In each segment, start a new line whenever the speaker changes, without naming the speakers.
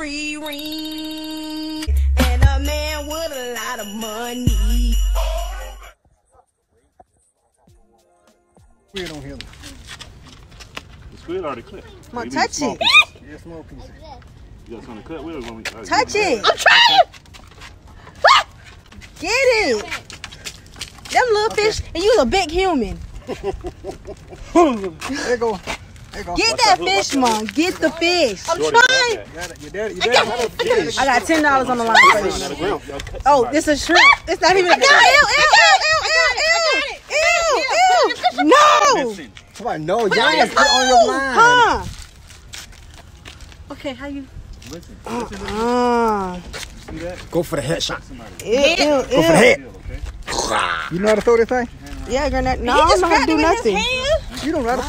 free ring. And a man with a lot of money.
Squid on here.
The squid already clipped.
Come on, touch it.
Yeah, small pieces.
You got something to cut with or when we
Touch it. I'm trying. Get it. Them little fish, and you a big human.
There you go.
Get that fish, Mom. Get the fish. I'm trying. I got $10 on the line for you. Oh, this is shrimp. It's not even. Ew. No.
Come on, no, y'all ain't put on your line.
Huh? Okay, how you?
Listen.
See that? Go for the headshot.
Ew.
Go for the head. You know how to throw this thing?
Yeah, Granddad. No, I don't know how to do nothing.
You don't know how to throw.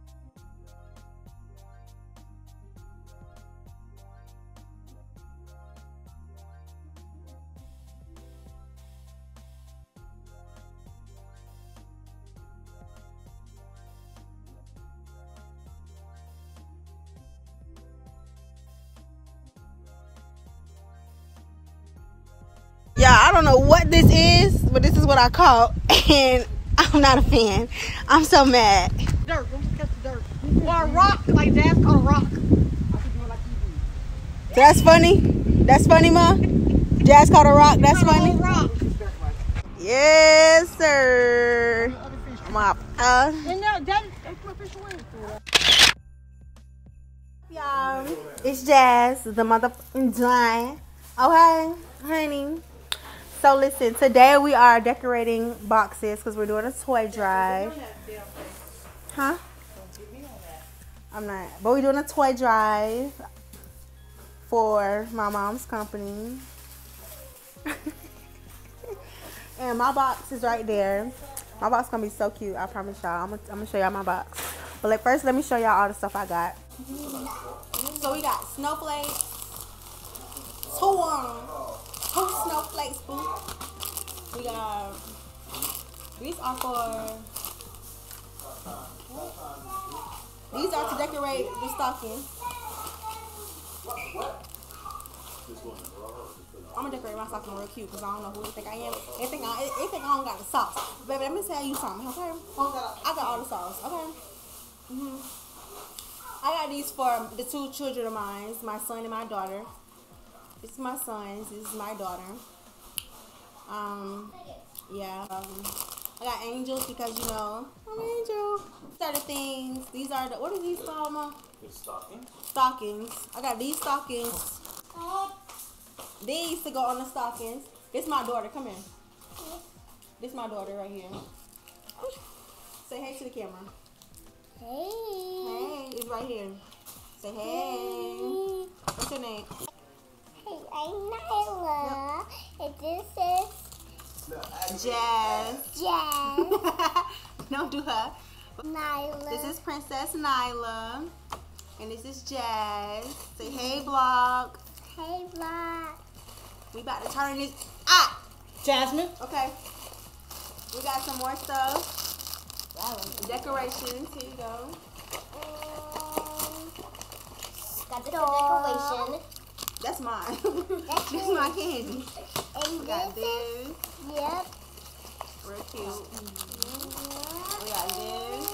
Yeah, I don't know what this is, but this is what I caught, and I'm not a fan. I'm so mad.
Dirt, don't catch the dirt. Or a rock, like Jazz caught a rock.
That's funny. That's funny, Ma. Jazz caught a rock. That's funny.
Rock.
Yes, sir. My,
And now, that's my fish away.
y'all, it's Jazz, the motherfucking giant. Okay, honey. So listen, today we are decorating boxes because we're doing a toy drive. Huh? I'm not. But we're doing a toy drive for my mom's company. And my box is right there. My box is going to be so cute. I promise y'all. I'm going to show y'all my box. But first, let me show y'all all the stuff I got. So we got snowflakes. Two snowflakes, boo. We got, these are to decorate the stockings. I'm gonna decorate my stocking real cute because I don't know who they think I am. They think I don't got the sauce. Baby, let me tell you something, okay? I got all the sauce, okay? I got these for the two children of mine, my son and my daughter. This is my son, this is my daughter. Yeah. I got angels because, you know, I'm an angel. These are the things. These are the, what are these called, Mom?
Stockings.
Stockings. I got these stockings. These to go on the stockings. This is my daughter. Come here. This is my daughter right here. Say hey to the camera.
Hey.
Hey, it's right here. Say hey. What's your name?
Hey, I'm Nyla. And this is
Jazz.
Jazz.
Don't do her.
Nyla.
This is Princess Nyla. And this is Jazz. Say hey, vlog.
Hey, vlog.
We about to turn this
Jasmine.
Okay. We got some more stuff. Decorations. Here you go.
Got the decoration.
That's mine.
That's
This is my candy.
And
We got
this
this.
is, yep.
Real cute. We got this.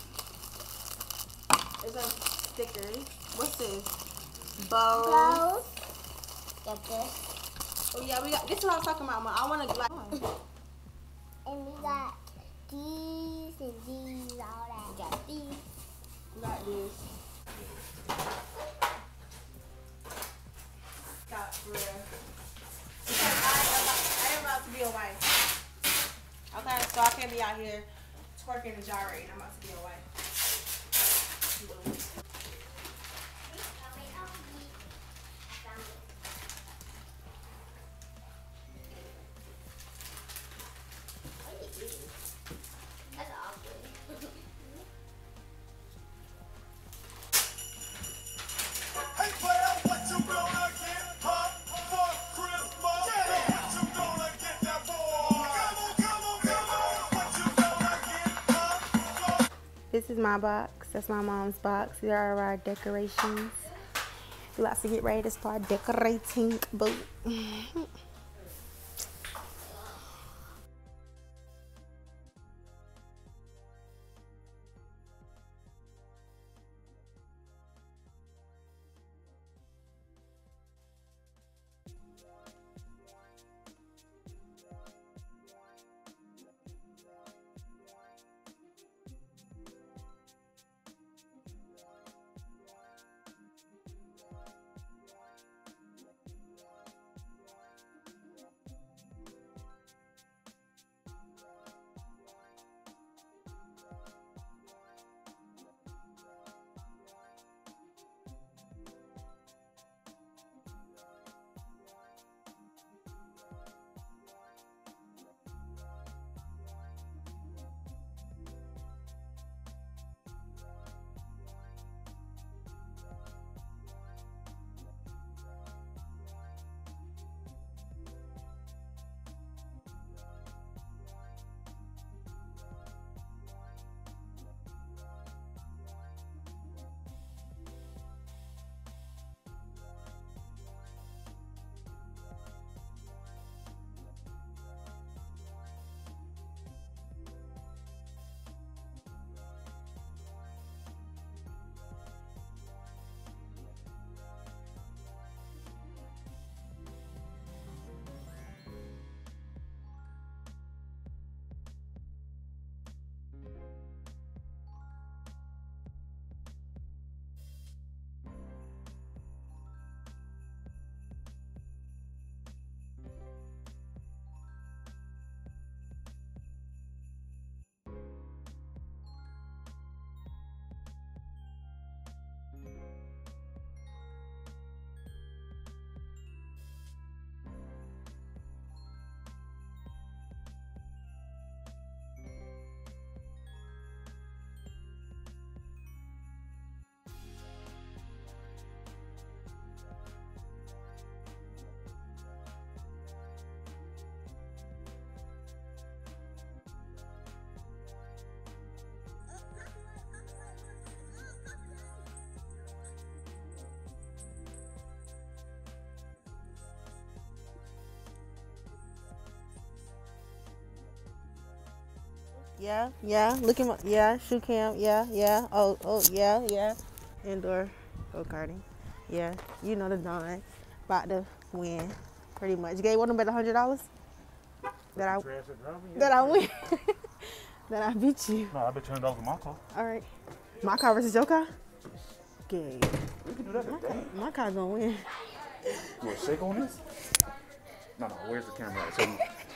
There's some stickers. What's this? Bows.
Bows. Got this.
Oh yeah, we got. This is what I was talking about. Mom. I want to like.
And we got these and these, all that. We got these.
We got this. Got real. Because I am about to be a wife. Okay, so I can't be out here twerking and gyrating. I'm about to be a wife. This is my box. That's my mom's box. These are our decorations. We about to get ready to start decorating, boo. Yeah. Look at my, shoe cam, yeah. Oh, yeah. Indoor go-karting. Yeah, you know the Don. About to win, pretty much. Gabe, want to bet $100? That I win? That I beat you.
No, I bet $200 on my car.
All right. My car versus your car? Gabe.
We can do that today.
My car gonna win.
You want to shake on this? No, where's the camera at? So,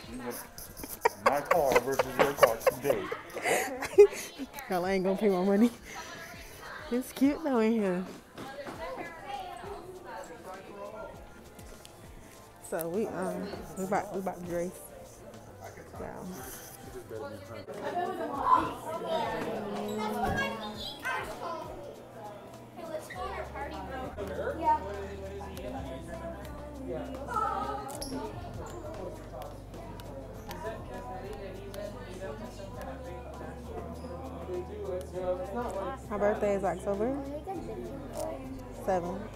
my car versus your car today.
Hell, I ain't gonna pay my money. It's cute though in here. So we about to race. Wow. My birthday is October 7th,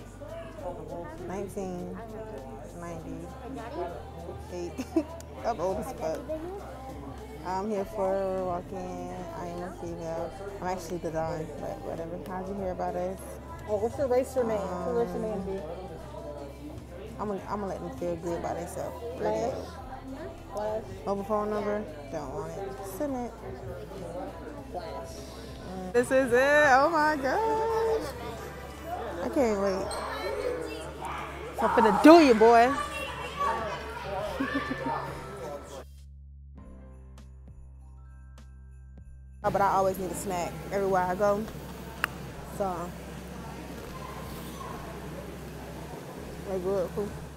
1998. I'm old as fuck. I'm here for walking. I am a female. I'm actually the Don, but whatever. How'd you hear about us?
Oh, what's your racer name? What's your name be?
I'm gonna let them feel good by themselves.
Flash. Flash.
Mobile phone number? Don't want it. Send it.
Flash.
This is it. Oh my gosh. I can't wait. I'm finna do you, boy. But I always need a snack everywhere I go. So, like good food.